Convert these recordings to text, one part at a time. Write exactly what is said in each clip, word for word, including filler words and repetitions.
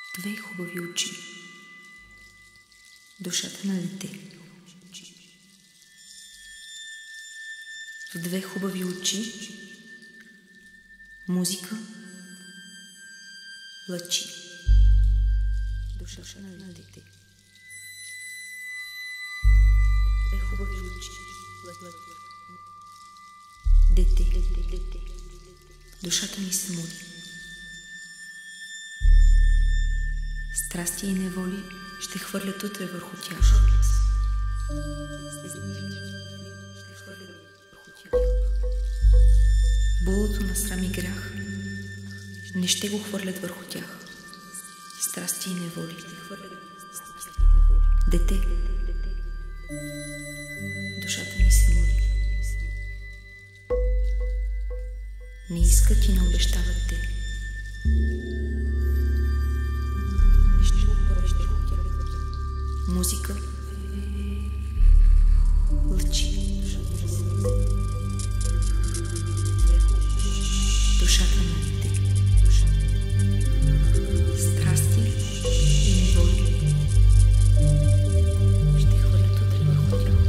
Две хубави очи. Душата на дете. В две хубави очи музика, лъчи. Душата на дете. Две хубави очи. Дете, дете, дете. Душата ми се моли. Страсти и неволи ще хвърлят утре върху тях. Булото на срам и грях не ще го хвърлят върху тях. Страсти и неволи. Дете, душата ми се моли. Не искат и не обещават те. Музика, лъчи. Душата на дете. Страсти и неволи ще хвърлят утре върху тях.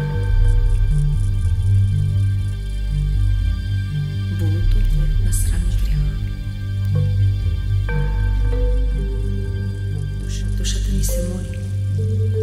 Булото на срам и грях. Душата ми се моли.